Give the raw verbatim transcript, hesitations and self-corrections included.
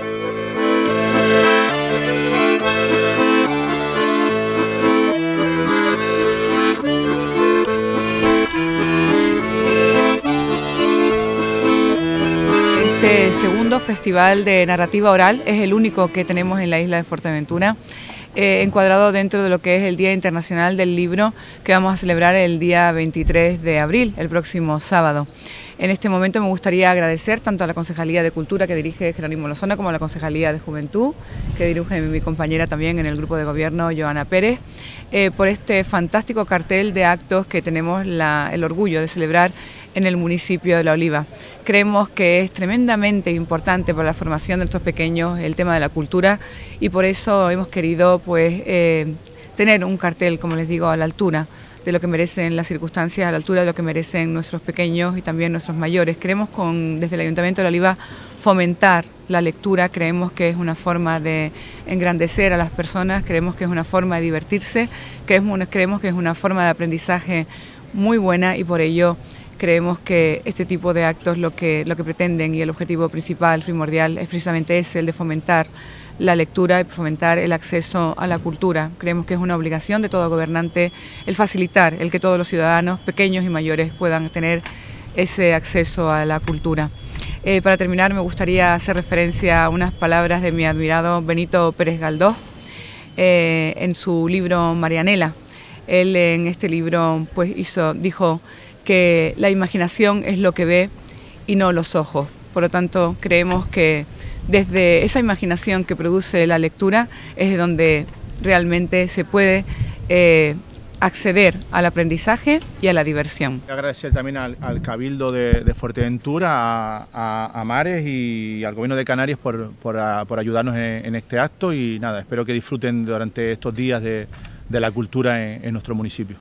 Este segundo festival de narrativa oral es el único que tenemos en la isla de Fuerteventura, eh, encuadrado dentro de lo que es el Día Internacional del Libro, que vamos a celebrar el día veintitrés de abril, el próximo sábado. En este momento me gustaría agradecer tanto a la Concejalía de Cultura que dirige Jerónimo Lozano como a la Concejalía de Juventud que dirige mi compañera también en el grupo de gobierno, Joana Pérez, eh, por este fantástico cartel de actos que tenemos la, el orgullo de celebrar en el municipio de La Oliva. Creemos que es tremendamente importante para la formación de nuestros pequeños el tema de la cultura y por eso hemos querido pues, eh, tener un cartel, como les digo, a la altura de lo que merecen las circunstancias, a la altura de lo que merecen nuestros pequeños y también nuestros mayores. Queremos con, desde el Ayuntamiento de La Oliva fomentar la lectura, creemos que es una forma de engrandecer a las personas, creemos que es una forma de divertirse, creemos, creemos que es una forma de aprendizaje muy buena y por ello creemos que este tipo de actos lo que, lo que pretenden y el objetivo principal, primordial, es precisamente ese, el de fomentar la lectura y fomentar el acceso a la cultura. Creemos que es una obligación de todo gobernante el facilitar, el que todos los ciudadanos, pequeños y mayores, puedan tener ese acceso a la cultura. Eh, para terminar, me gustaría hacer referencia a unas palabras de mi admirado Benito Pérez Galdós eh, en su libro Marianela. Él en este libro pues, hizo, dijo que la imaginación es lo que ve y no los ojos. Por lo tanto, creemos que desde esa imaginación que produce la lectura es de donde realmente se puede eh, acceder al aprendizaje y a la diversión. Agradecer también al, al Cabildo de, de Fuerteventura, a, a, a Mares y al Gobierno de Canarias por, por, a, por ayudarnos en, en este acto y nada, espero que disfruten durante estos días de, de la cultura en, en nuestro municipio.